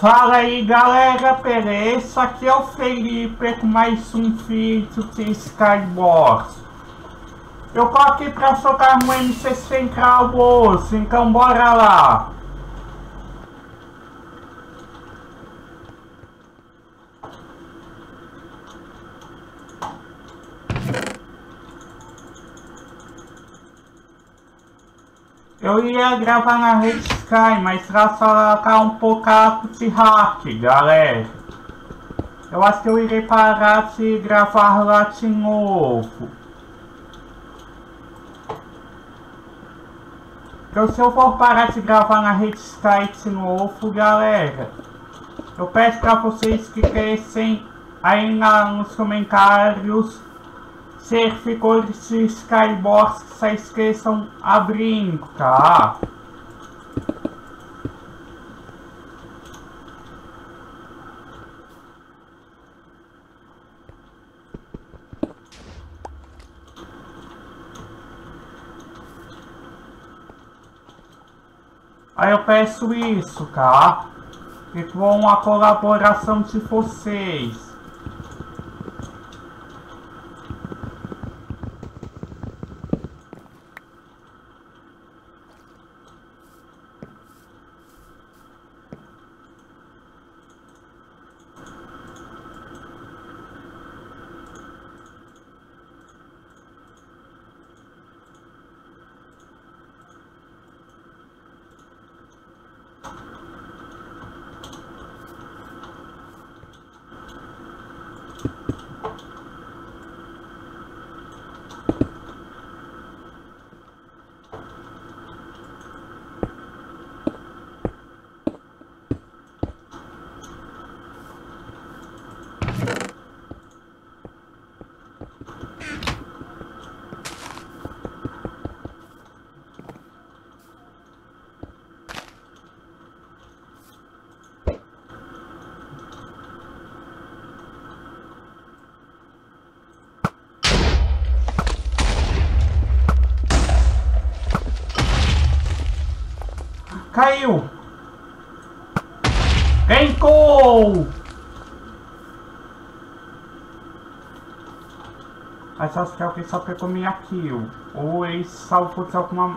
Fala aí galera, beleza? Aqui é o Felipe com mais um vídeo de Skywars. Eu tô aqui pra jogar no MC Central hoje, então bora lá. Eu ia gravar na Rede Sky, mas lá só tá um pouco de hack, galera. Eu acho que eu irei parar de gravar lá de novo. Então se eu for parar de gravar na Rede Sky de novo, galera, eu peço pra vocês que crescem aí nos comentários servidores de Skywars que só esqueçam abrindo, tá? Aí eu peço isso, tá? E com a colaboração de vocês. Caiu! Gankou! Mas acho que alguém só pegou minha kill. Ou ele salvou de alguma...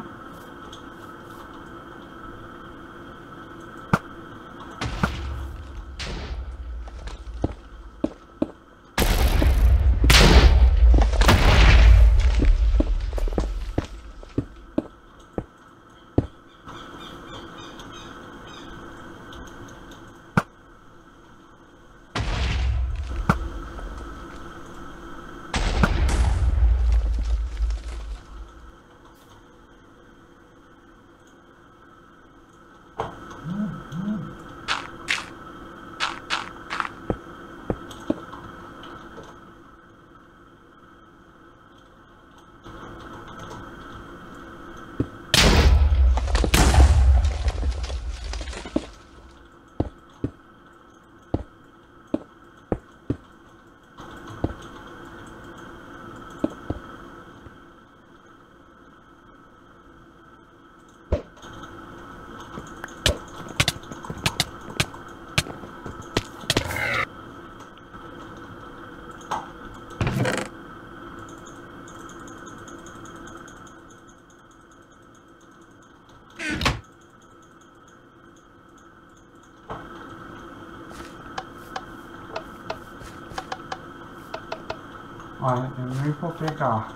Olha, eu nem vou pegar.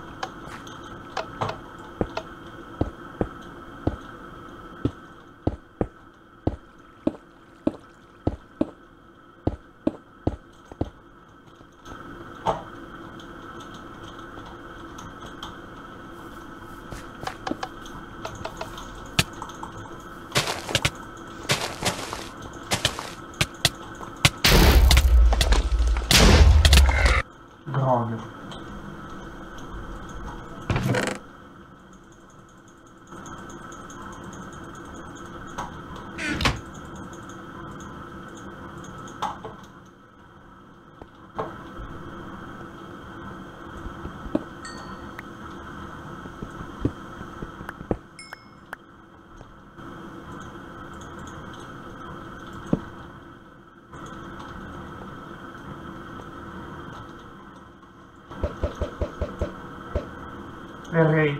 Droga. Errei.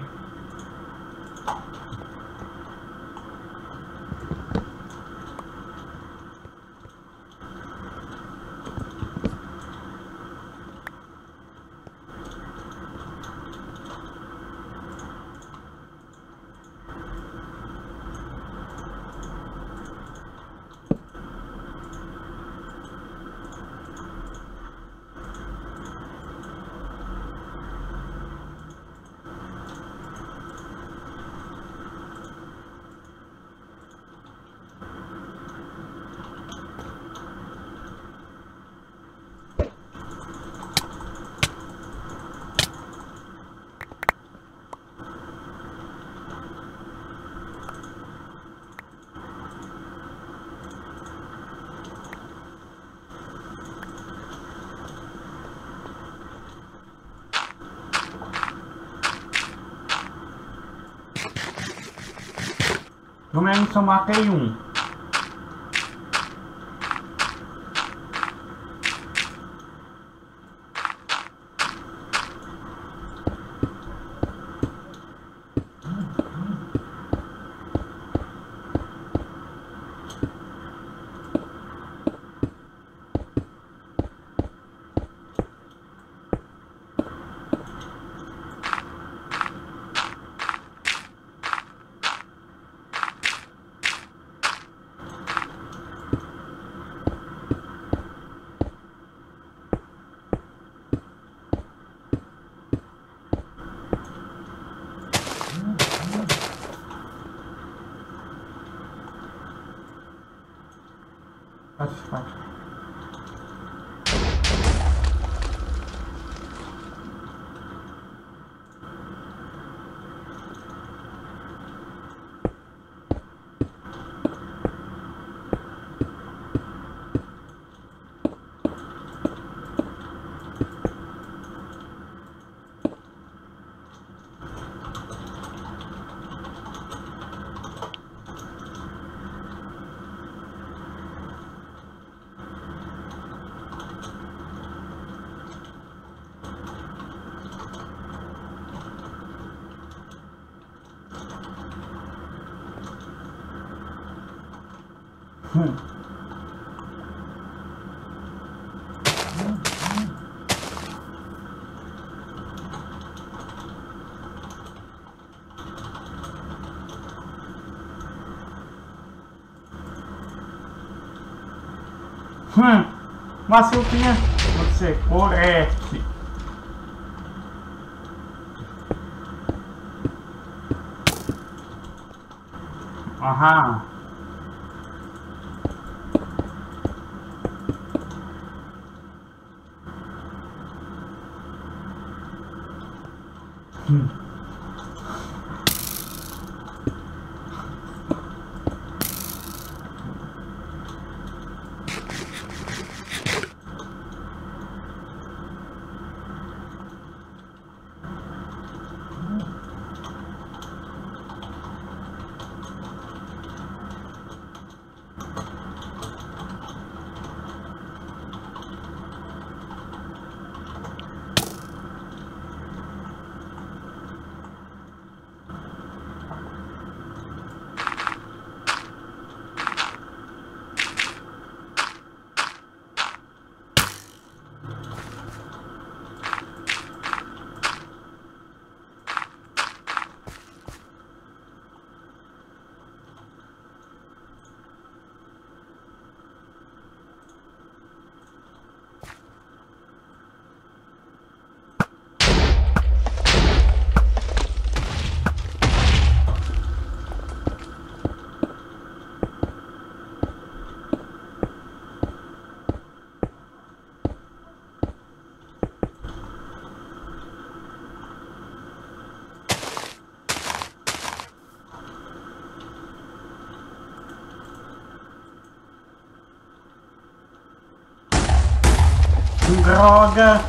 No menos eu matei um. Vai. Machuquinha, você correte. Aham. Droga!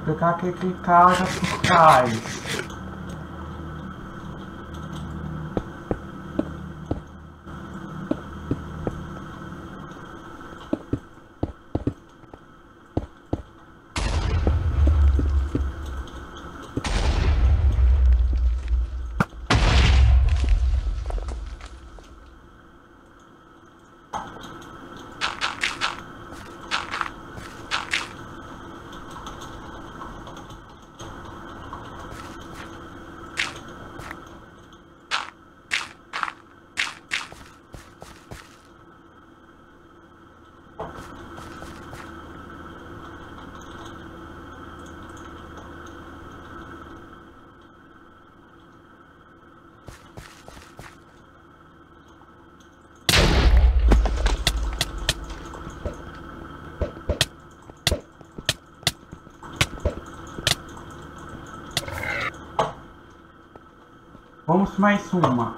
pegar aquele cara por trás. Vamos mais uma.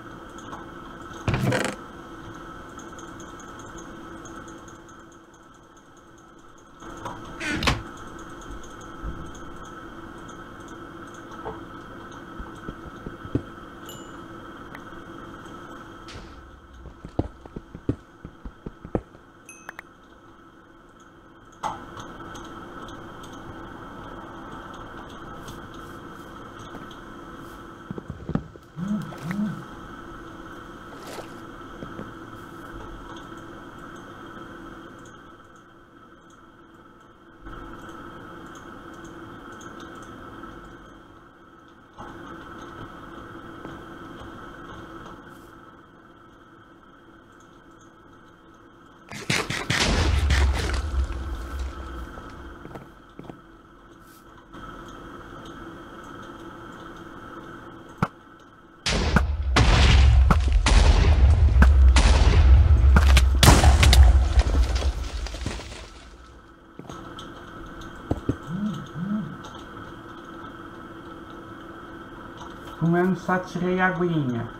Pelo menos só tirei a aguinha.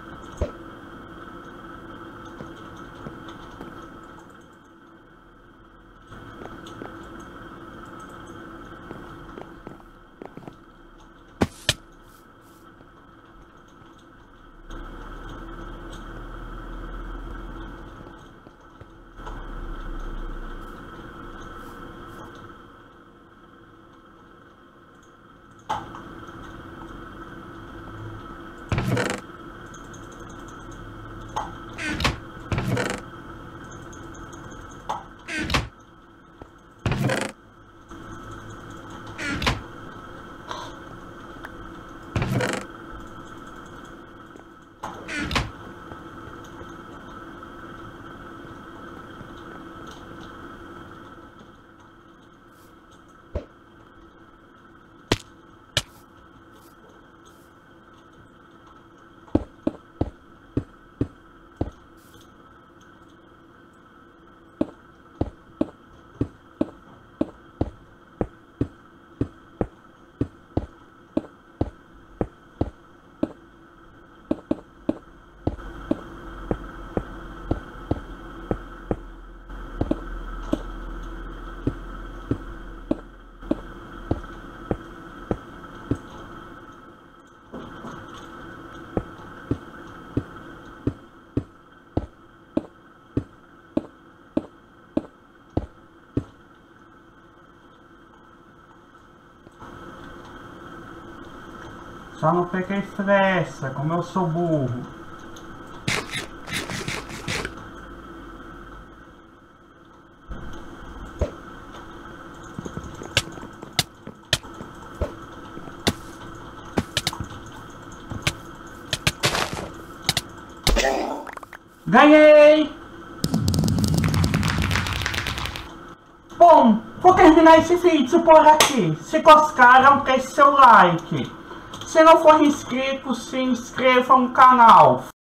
Só não peguei fressa, como eu sou burro. Ganhei! Bom, vou terminar esse vídeo por aqui. Se gostaram, deixe seu like. Se não for inscrito, se inscreva no canal.